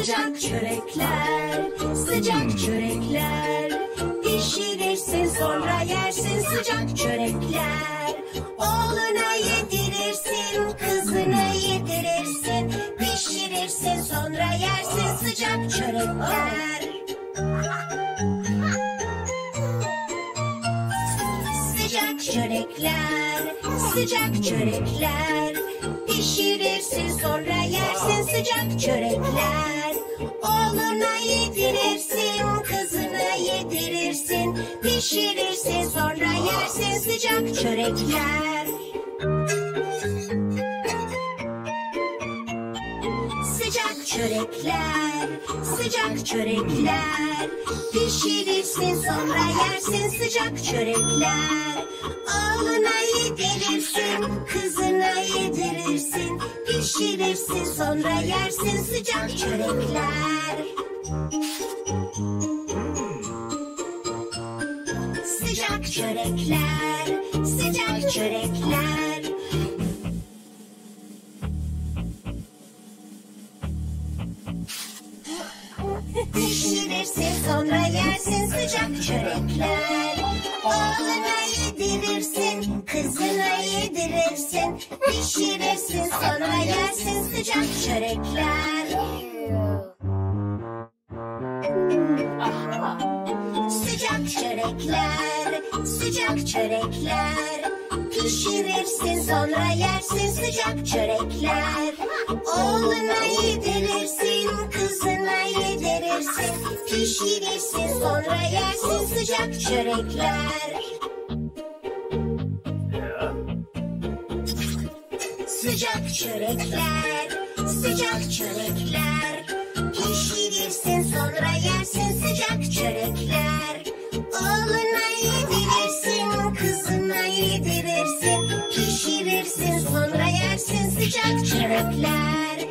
Sıcak çörekler, sıcak çörekler. Pişirirsin sonra yersin sıcak çörekler. Oğluna yedirirsin, kızına yedirirsin. Pişirirsin sonra yersin sıcak çörekler. Sıcak çörekler, sıcak çörekler. Pişirirsin sonra yersin sıcak çörekler. Oğluna yedirirsin, kızına yedirirsin. Pişirirsin sonra yersin sıcak çörekler. Sıcak çörekler, sıcak çörekler. Pişirirsin sonra yersin sıcak çörekler. Oğluna yedirirsin, kızına yedirirsin. Pişirirsin sonra yersin sıcak çörekler. Sıcak çörekler, sıcak çörekler. Pişirirsin sonra yersin sıcak çörekler. Oğluna yedirirsin, kızına yedirirsin. Pişirirsin sonra yersin sıcak çörekler. Sıcak çörekler, sıcak çörekler. Pişirirsin sonra yersin sıcak çörekler. Oğluna yedirirsin, kızına yedirirsin. Pişirirsin sonra yersin sıcak çörekler. Sıcak çörekler, sıcak çörekler. Pişirirsin sonra yersin sıcak çörekler. Oğluna yedirirsin, kızına yedirirsin. Pişirirsin sonra yersin sıcak çörekler.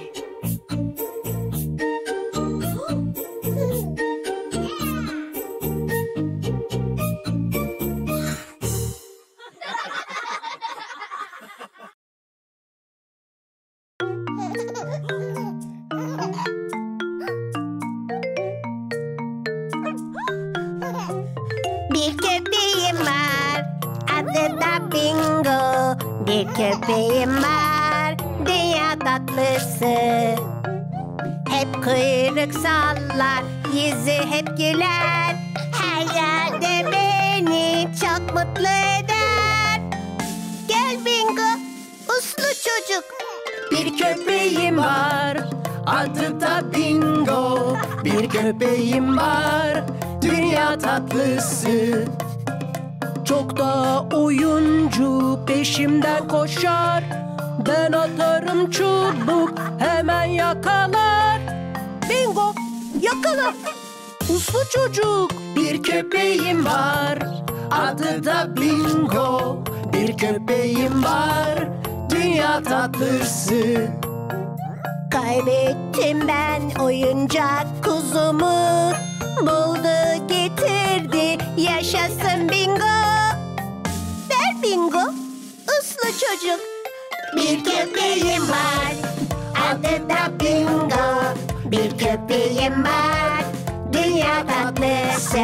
Bir köpeğim var, adı da Bingo. Bir köpeğim var, dünya tatlısı. Hep kuyruk sallar, yüzü hep güler. Her yerde beni çok mutlu eder. Gel Bingo, uslu çocuk. Bir köpeğim var, adı da Bingo. Bir köpeğim var, dünya tatlısı. Çok da oyuncu, peşimden koşar. Ben atarım çubuk, hemen yakalar. Bingo, yakala. Uslu çocuk. Bir köpeğim var, adı da Bingo. Bir köpeğim var, dünya tatlısı. Kaybettim ben oyuncak kuzumu. Buldu getirdi, yaşasın Bingo. Ver Bingo, uslu çocuk. Bir köpeğim var, adı da Bingo. Bir köpeğim var, dünya tatlısı.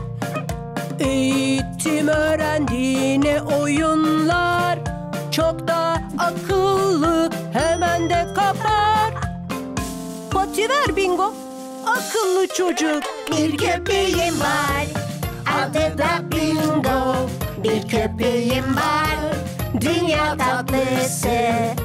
Eğitim öğrendi ne oyunlar. Çok da akıllı, hemen de kapar. Pati ver Bingo, akıllı çocuk. Bir köpeğim var, adı da Bingo. Bir köpeğim var, dünya tatlısı.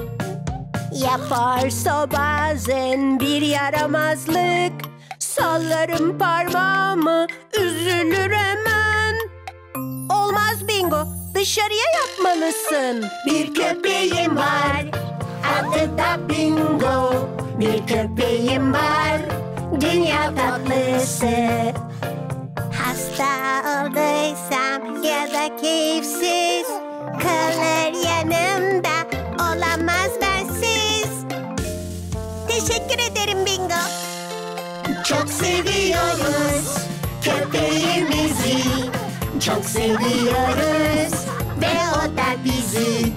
Yaparsa bazen bir yaramazlık, sallarım parmağımı, üzülür hemen. Olmaz Bingo, dışarıya yapmalısın. Bir köpeğim var, adı da Bingo. Bir köpeğim var, dünya tatlısı. Hasta olduysam ya da keyifsiz, kalır yanımda, olamaz bensiz. Teşekkür ederim Bingo. Çok seviyoruz köpeğimizi, çok seviyoruz ve o da bizi.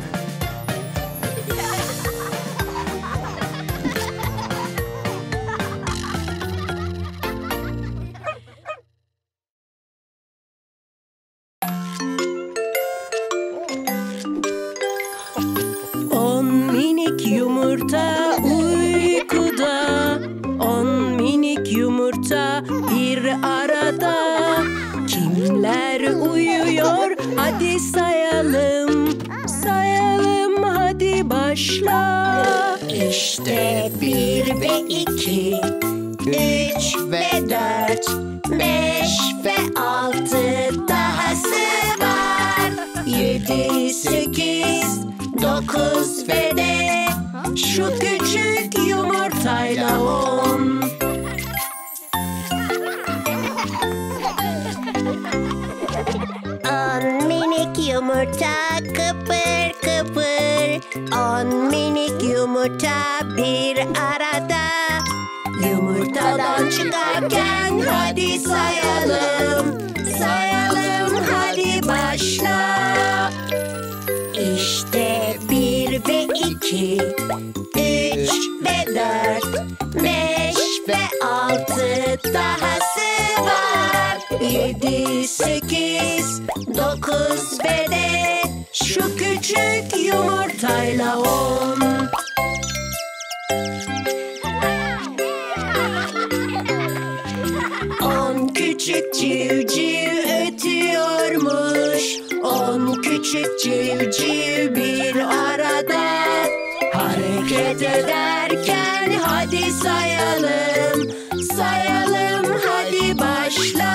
arada. Kimler uyuyor? Hadi sayalım. Sayalım, hadi başla. İşte 1 ve 2, 3 ve 4, 5 ve 6 dahası var. 7, 8, 9 ve de şu küçük yumurtayla 10. Minik yumurta kıpır kıpır, 10 minik yumurta bir arada. Yumurtadan çıkarken hadi sayalım. Sayalım, hadi başla. İşte 1 ve 2, 3 ve 4, 5 ve 6 dahası var. 7, 8, 9 ve de şu küçük yumurtayla 10. Küçük civciv ötüyormuş, 10 küçük civciv bir arada. Hareket ederken hadi sayalım. Sayalım, hadi başla.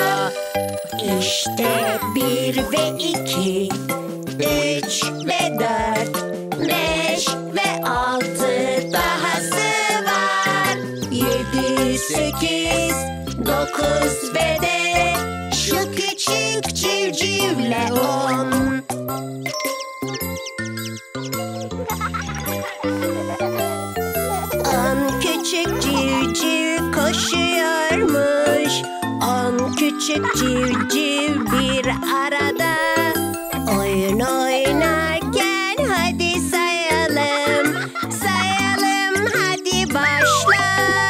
İşte 1 ve 2, 3 ve 4, 5 ve 6 dahası var. 7, 8, 9 ve de şu küçük civcivle 10. Küçük civciv koşuyormuş, 10 küçük civciv bir arada. Oyun oynarken hadi sayalım. Sayalım, hadi başla.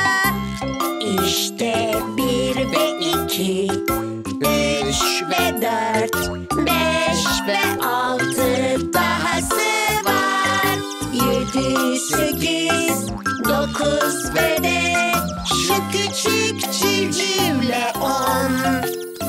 İşte 1 ve 2, 3 ve 4, 5 ve 6 dahası var. 7, 8, 9 ve de şu küçük civcivle 10.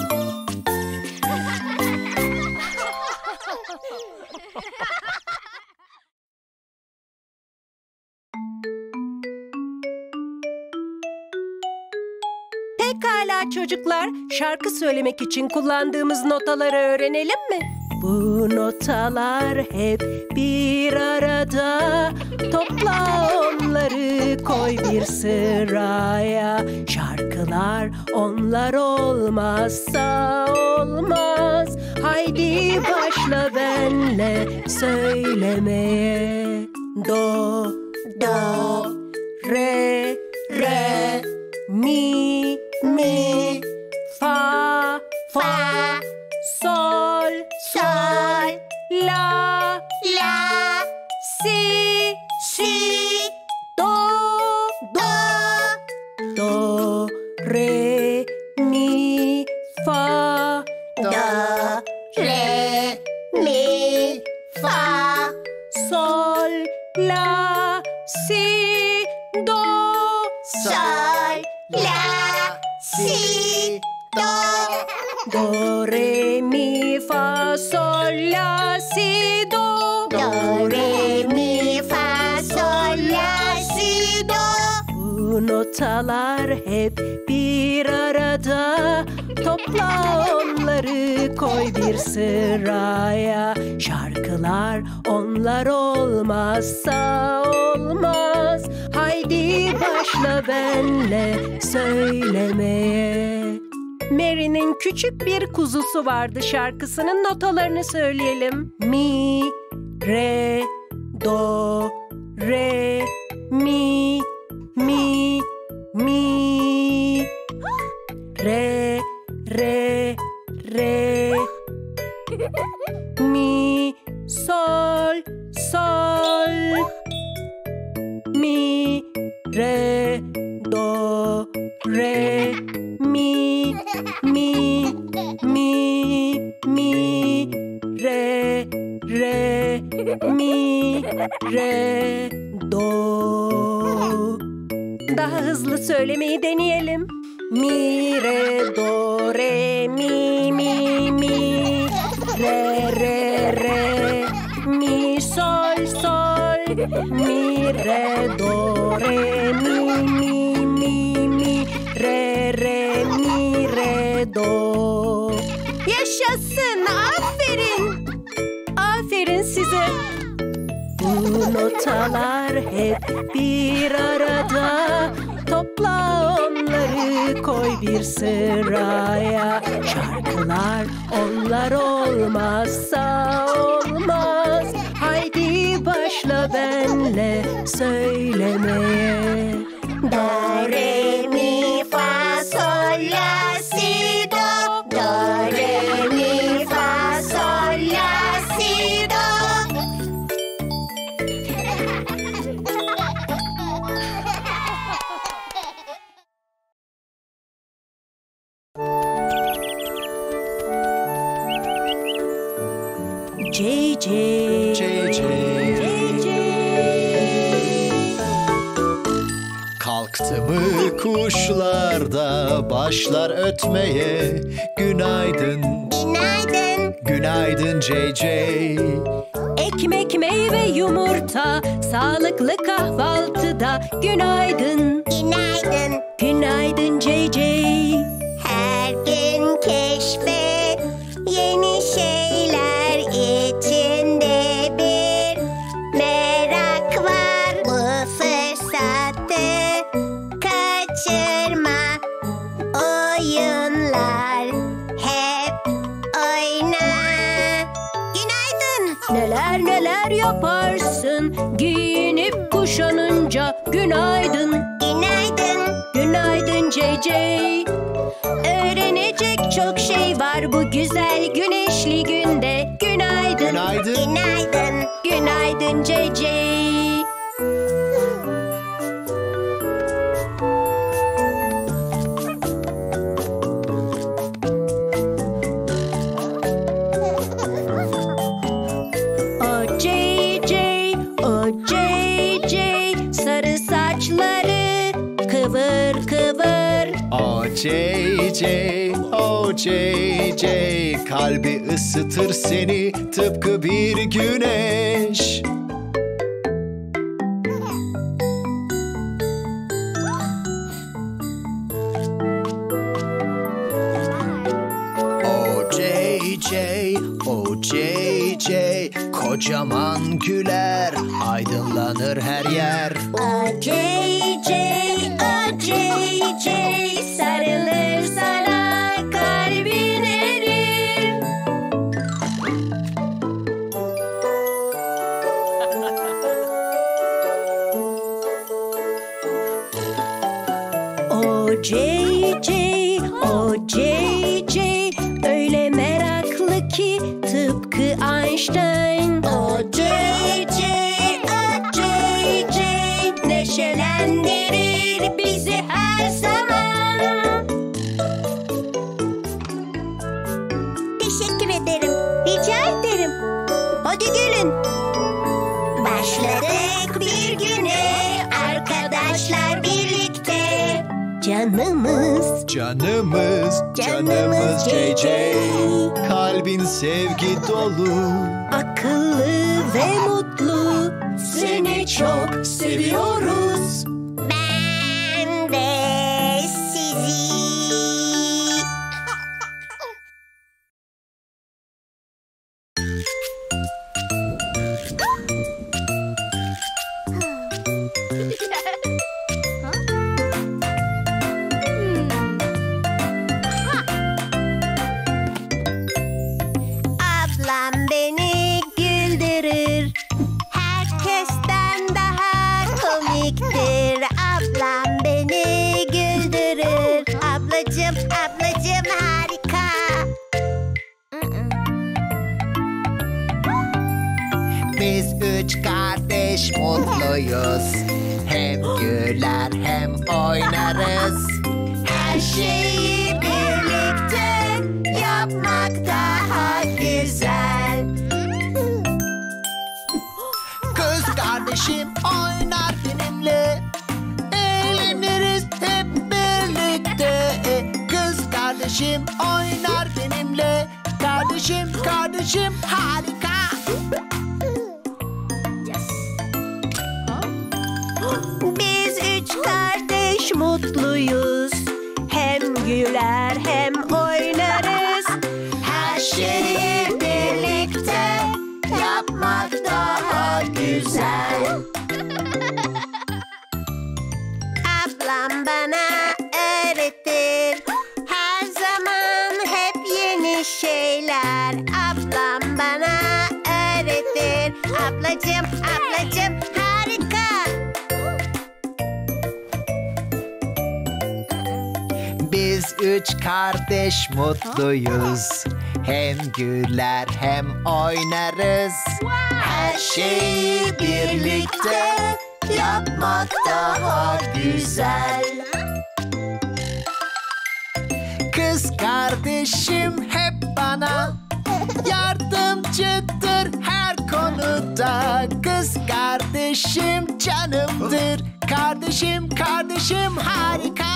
Pekala çocuklar, şarkı söylemek için kullandığımız notaları öğrenelim mi? Bu notalar hep bir arada. Topla onları, koy bir sıraya. Şarkılar onlar olmazsa olmaz. Haydi başla benle söylemeye. Do, do, re, re, mi, mi, fa, fa, sol, sol, la, la, si, si, do, do, do, re, mi, fa, Do, re, mi, fa, sol, la, si, do, sol, la, si, do. do, re, mi, fa, sol, la, si, do. Do, re, mi, fa, sol, la, si, do. Bu notalar hep bir arada. Topla onları, koy bir sıraya. Şarkılar onlar olmazsa olmaz. Haydi başla benle söylemeye. Mary'nin küçük bir kuzusu vardı şarkısının notalarını söyleyelim. Mi, re, do, re, mi, mi, mi. Re, re, re. Mi, sol, sol. Mi, re, do, re, mi, mi, mi, mi. Re, re, mi, re, do. Daha hızlı söylemeyi deneyelim. mi, re, do, re, mi, mi. Re, re, re, mi, sol, sol. Mi, re, do, re, mi. Re, re, mi, re, do. Yaşasın, aferin. Aferin size. Bu notalar hep bir arada. Topla onları koy bir sıraya. Şarkılar onlar olmazsa olmaz. Haydi başla benle söylemeye. Do, re, mi, fa, sol, la, si, do. Do, re, mi, fa, sol, la, si, do. JJ. Kalktı mı kuşlar da başlar ötmeye. Günaydın, Günaydın. günaydın JJ. Ekmek, meyve, yumurta, sağlıklı kahvaltıda. Günaydın, Günaydın. günaydın JJ. Her gün keşfet yeni şeyler içinde bir merak var. Bu fırsatı kaçırma. Oyunlar hep oyna. Günaydın. Neler neler yaparsın giyinip kuşanınca. Günaydın, Günaydın. günaydın JJ. Öğrenecek çok şey var bu güzel güneşli günde. Günaydın, Günaydın. Günaydın. günaydın JJ. O JJ, o JJ, sarı saçları kıvır kıvır. O JJ, o JJ, kalbi ısıtır seni tıpkı bir güneş. O JJ, o JJ, kocaman güler, aydınlanır her yer. O JJ, o JJ, Sarılır sana kalbin erir. O JJ, o JJ, öyle meraklı ki tıpkı Einstein. o JJ, o JJ, Neşelendirir bizi her zaman. teşekkür ederim. Rica ederim. Hadi gelin. Başladık bir güne arkadaşlar birlikte. Canımız, Canımız, canımız JJ, kalbin sevgi dolu. Akıllı ve mutlu, seni çok seviyoruz. ben de sizi. Ablam beni güldürür. Herkesten daha komiktir. Ablam beni güldürür. Ablacım, ablacım harika. Biz üç kardeş mutluyuz. Hem güler hem oynarız. Her şeyi birlikte yapmak daha güzel. Kız kardeşim oynar benimle. Eğleniriz hep birlikte. kardeşim oynar benimle. Kardeşim, kardeşim harika. Biz üç kardeş mutluyuz. Hem güler hem oynarız. Her şeyi birlikte yapmak daha güzel. Ablam bana öğretir her zaman hep yeni şeyler. Ablam bana öğretir. Ablacığım, ablacığım harika. Biz üç kardeş mutluyuz. Hem güler hem oynarız. Her şeyi birlikte yapmak daha güzel. Kız kardeşim hep bana yardımcıdır her konuda. Kız kardeşim canımdır. Kardeşim, kardeşim harika.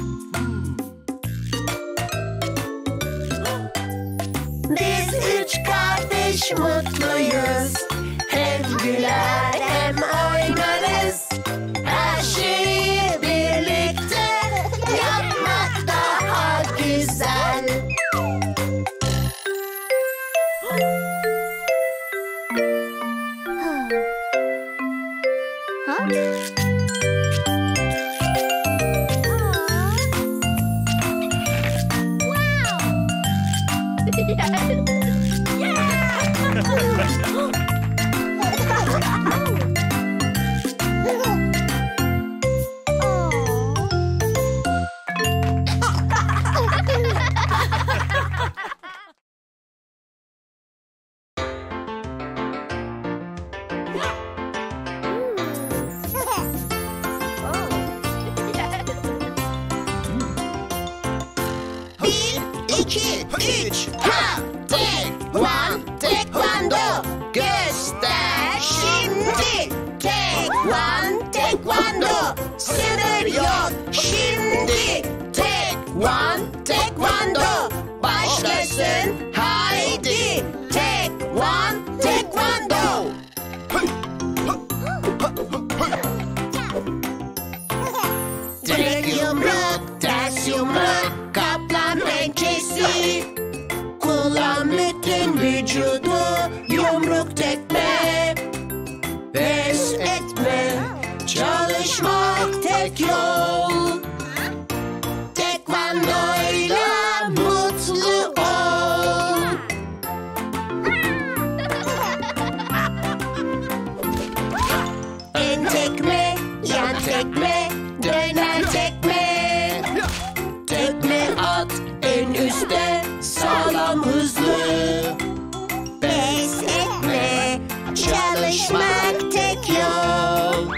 Biz üç kardeş mutluyuz. Hem güler hem oynarız. Her şeyi birlikte yapmak daha güzel. Bir, iki, üç. Ha! Tekvando. Göster şimdi. Tekvando. Sınır yok şimdi. Tekvando. Başlasın haydi. Tekvando. Direk yumruk, ters yumruk, kaplan pençesi. Kullan bütün vücudu, yumruk tekme. Pes etme, çalışmak tek yol. Tekvandoyla mutlu ol. En tekme, yan tekme, dönen tekme. Tekme at en üstte, sağlam hızlı. Pes etme, çalışmak tek yol.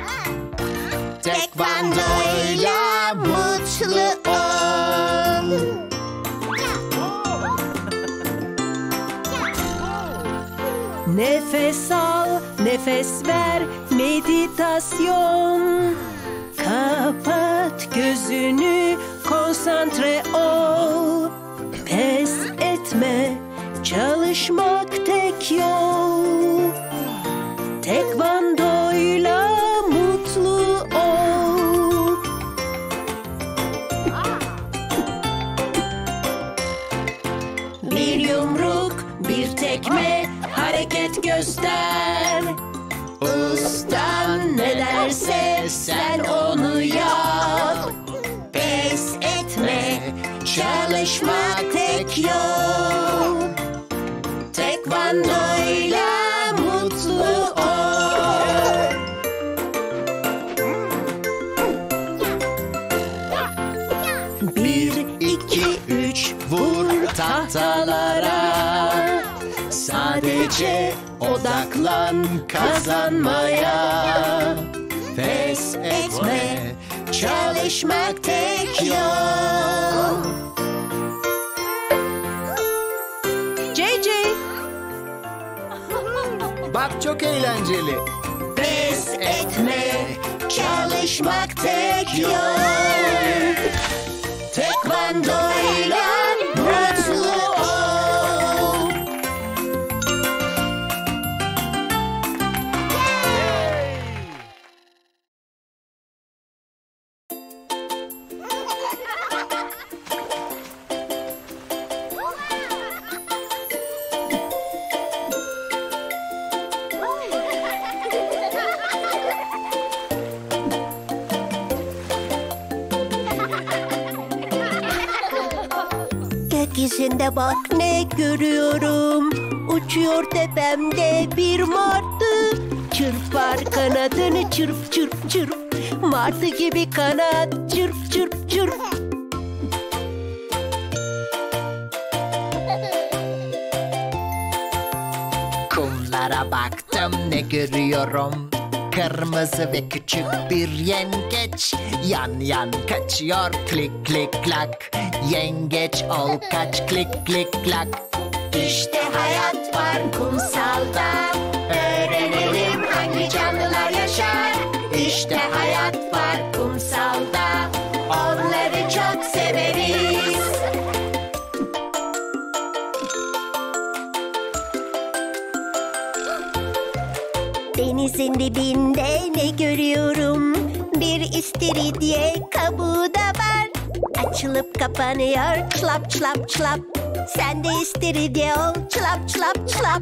Tekvandoyla mutlu ol. Nefes al, nefes ver, meditasyon. Kapat gözünü, konsantre ol. Pes etme, çalışmak tek yol. Tekvandoyla mutlu ol. Bir yumruk, bir tekme, hareket göster. Ustan ne derse sen onu yap. Pes etme, çalışmak tek yol. Tekvandoyla mutlu ol. Bir, iki, üç. Vur tahtalara. Sadece odaklan kazanmaya. Pes etme, Çalışmak tek yol. JJ. bak çok eğlenceli. Pes etme, çalışmak tek yol. Tekvandoyla Gökyüzünde bak ne görüyorum. Uçuyor tepemde bir martı. Çırpar kanadını çırp çırp çırp. Martı gibi kanat çırp çırp çırp. Kumlara baktım ne görüyorum. Kırmızı ve küçük bir yengeç. Yan yan kaçıyor klik klik klak. Yengeç ol kaç klik klik klak. İşte hayat var kumsalda. Öğrenelim hangi canlılar yaşar. İşte hayat var kumsalda. Onları çok severiz. Denizin dibinde ne görüyorum? Bir istiridye kabuğu da var. Açılıp kapanıyor çlap çlap çlap. Sen de istiridye ol çlap çlap çlap.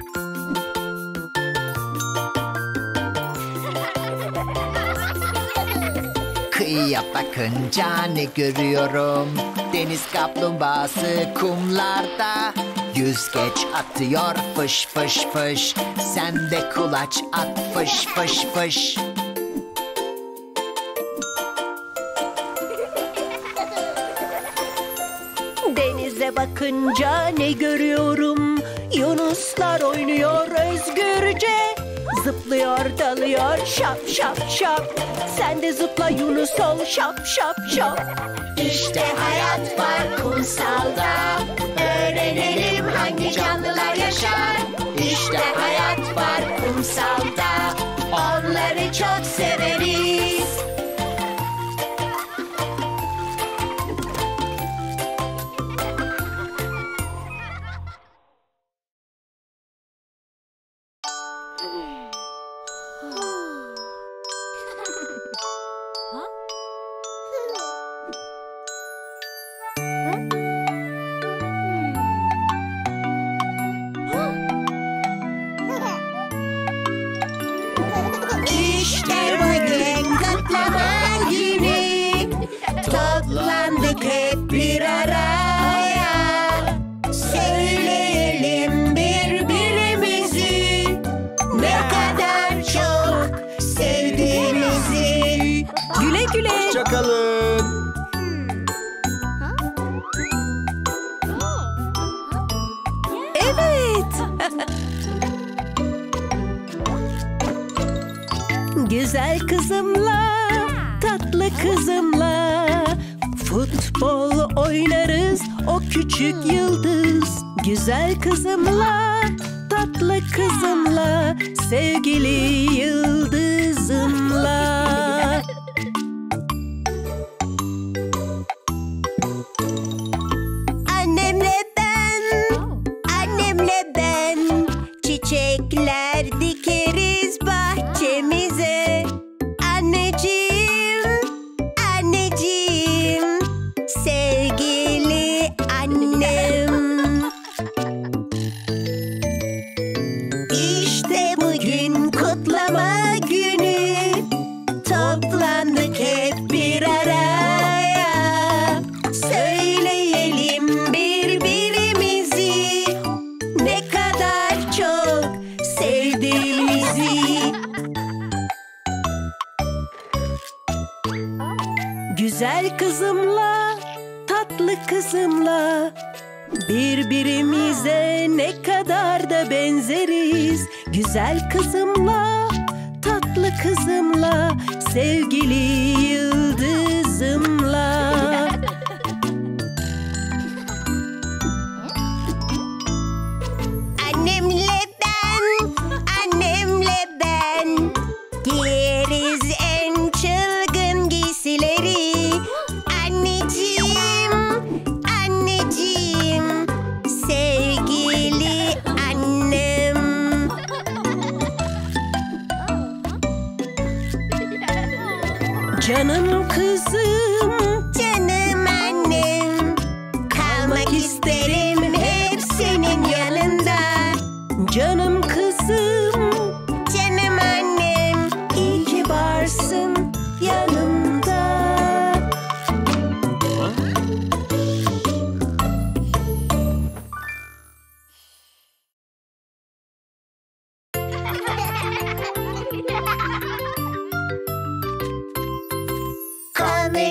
Kıyıya bakınca ne görüyorum? Deniz kaplumbağası kumlarda. Yüzgeç atıyor fış fış fış. Sen de kulaç at fış fış fış. Denize bakınca ne görüyorum? Yunuslar oynuyor özgürce. Zıplıyor dalıyor şap şap şap. Sen de zıpla Yunus ol şap şap şap. İşte hayat var kumsalda. Öğrenelim hangi canlılar yaşar. İşte hayat var kumsalda. Onları çok severiz. İşte bugün kutlama günü. Toplandık hep bir araya. Söyleyelim birbirimizi. Ne kadar çok sevdiğimizi. Güle güle. Hoşçakalın. Evet. Güzel kızımla, tatlı kızımla futbol oynarız o küçük yıldız. Güzel kızımla, tatlı kızımla, sevgili yıldızımla. Annemle ben çiçekler dikeriz bahçemize. Anneciğim, sevgili annem. İşte bugün kutlama günü. Toplandık hep bir araya. Söyleyelim birbirimizi. Ne kadar çok sevdiğimizi. Güzel kızımla, tatlı kızımla birbirimize ne kadar da benzeriz. Güzel kızımla, tatlı kızımla, sevgili yıldızımla. Annemle ben giyeriz en çılgın giysileri. Anneciğim, sevgili annem. Canım kızım, canım annem. Kalmak isterim hep senin yanında. Canım kızım, canım annem. İyi ki varsın yanımda.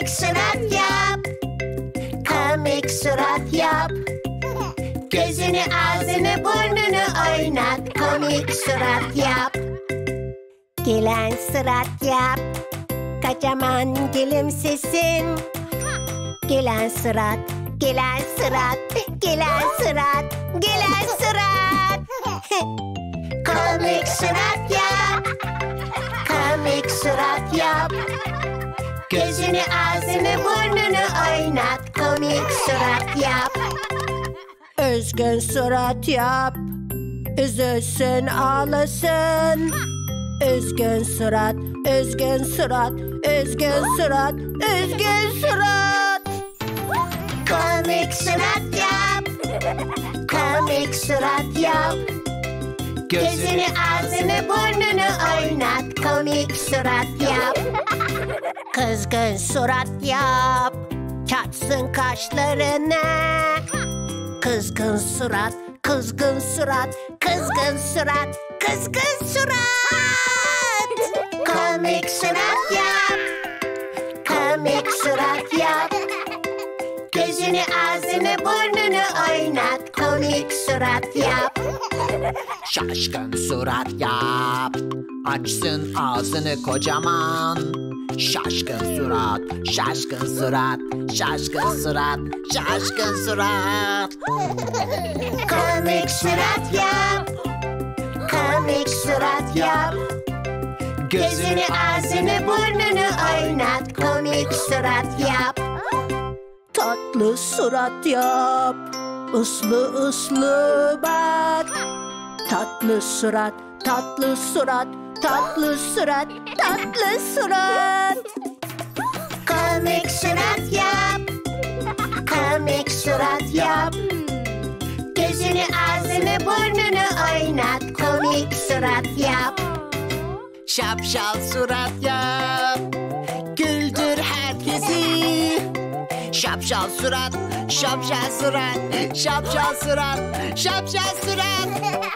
Komik surat yap. Komik surat yap. Gözünü, ağzını, burnunu oynat. Komik surat yap. Gülen surat yap. Kocaman gülümsesin. Gülen surat, gülen surat, gülen surat, gülen surat. Komik surat yap. Komik surat yap. Gözünü, ağzını, burnunu oynat. Komik surat yap. Üzgün surat yap. Üzülsün, ağlasın. Üzgün surat, üzgün surat, üzgün surat, üzgün surat. Komik surat yap. Komik surat yap. Gözünü, ağzını, burnunu oynat. Komik surat yap. Kızgın surat yap. Çatsın kaşlarını. Kızgın surat, kızgın surat, kızgın surat, kızgın surat. Komik surat yap. Komik surat yap. Gözünü, ağzını, burnunu oynat. Komik surat yap. Şaşkın surat yap. Açsın ağzını kocaman. Şaşkın surat, şaşkın surat, şaşkın surat, şaşkın surat. Komik surat yap. Komik surat yap. Gözünü, ağzını, burnunu oynat. Komik surat yap. Tatlı surat yap. Uslu uslu bak. Tatlı surat, tatlı surat, tatlı surat, tatlı surat. Komik surat yap. Komik surat yap. Gözünü, ağzını, burnunu oynat. Komik surat yap. Şapşal surat yap. Güldür herkesi. Şapşal surat, şapşal surat, şapşal surat, şapşal surat.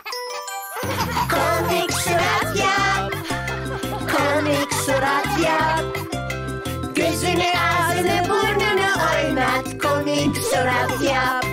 Komik surat yap. Komik surat yap. Gözünü, ağzını, burnunu oynat. Komik surat yap.